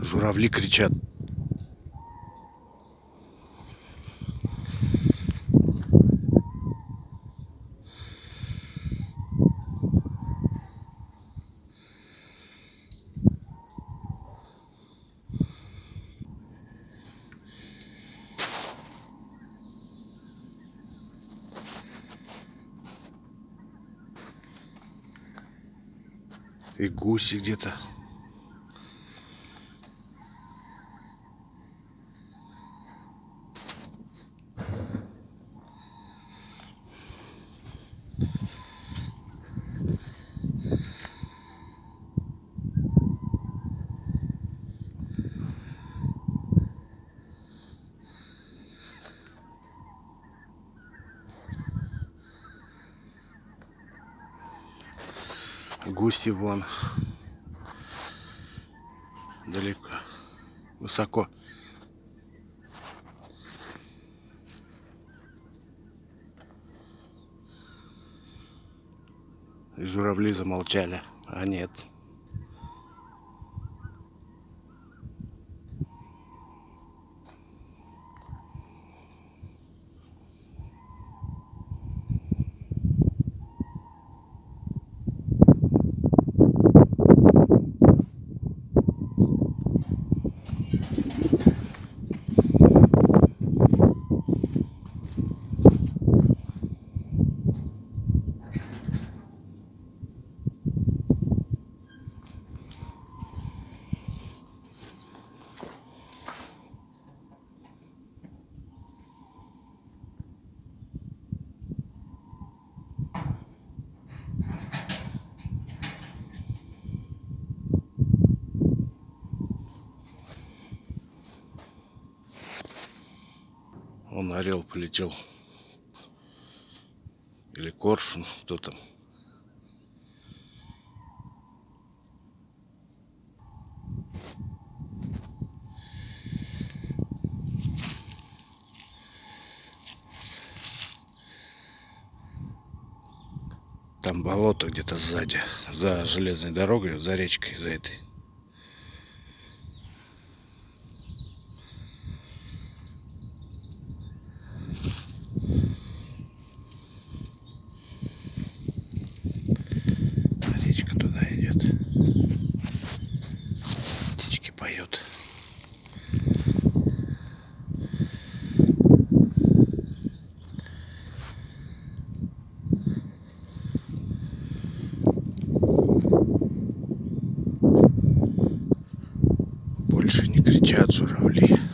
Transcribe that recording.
Журавли кричат. И гуси где-то. Гуси вон. Далеко. Высоко. И журавли замолчали. А нет. Вон орел полетел. Или коршун, кто там. Там болото где-то сзади, за железной дорогой, за речкой, за этой. Речка туда идет. Птички поют. Больше не кричат журавли.